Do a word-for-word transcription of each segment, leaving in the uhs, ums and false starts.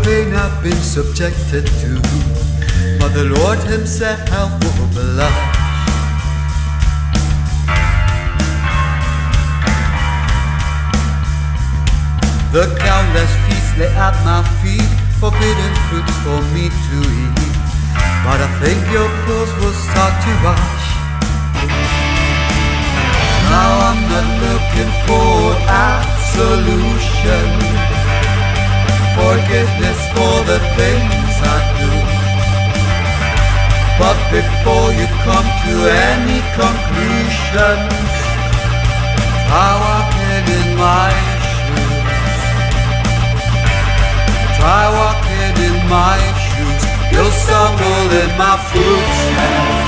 pain I've been subjected to, but the Lord himself will blush. The countless feasts lay at my feet, forbidden fruits for me to eat, but I think your pearls will start to rush. Now I'm not looking for absolution, forgiveness for the things I do, but before you come to any conclusions, try walking in my shoes. Try walking in my shoes, you'll stumble in my footsteps.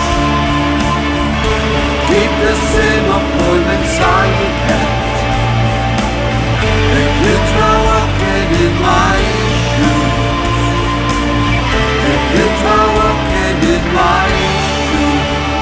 Keep the same appointments I kept. If you try walking in my shoes, if you try walking in my shoes.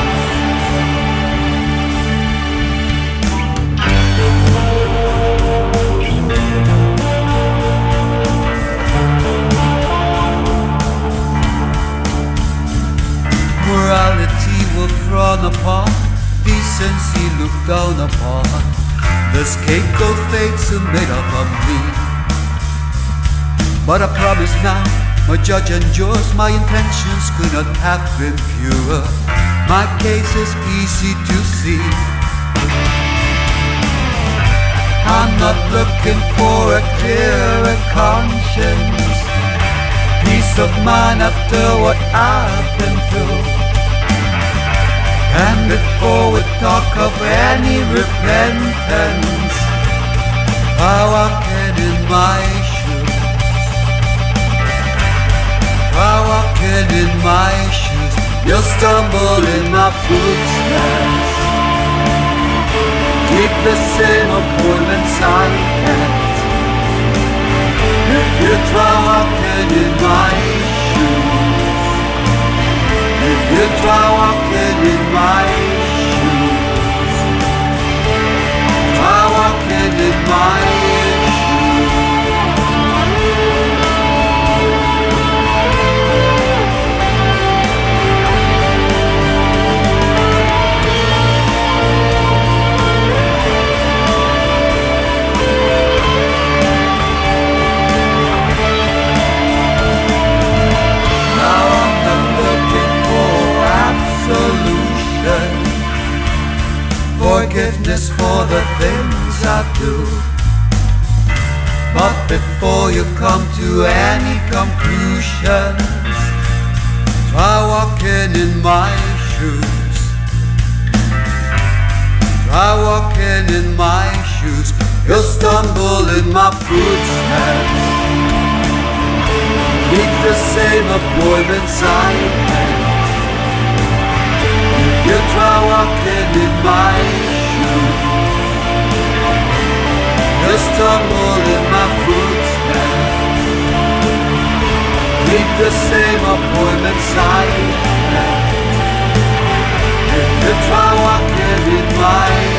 Morality will frown upon, decency look down upon. The scapegoat fates are made up of me. But I promise now, my judge endures, my intentions could not have been purer. My case is easy to see. I'm not looking for a clearer conscience, peace of mind after what I've been through. And before we talk of any repentance, try walking in my shoes. Try walking in my shoes, you'll stumble in my footsteps. Keep the same appointments I kept. If you try walking in my shoes, if you try walking in my shoes, try walking in my shoes. Forgiveness for the things I do, but before you come to any conclusions, try walking in my shoes. Try walking in my shoes, you'll stumble in my footsteps. Keep the same appointments I kept. You try walking in my shoes, you stumble in my footsteps. Keep the same appointments I kept. If you try walking in my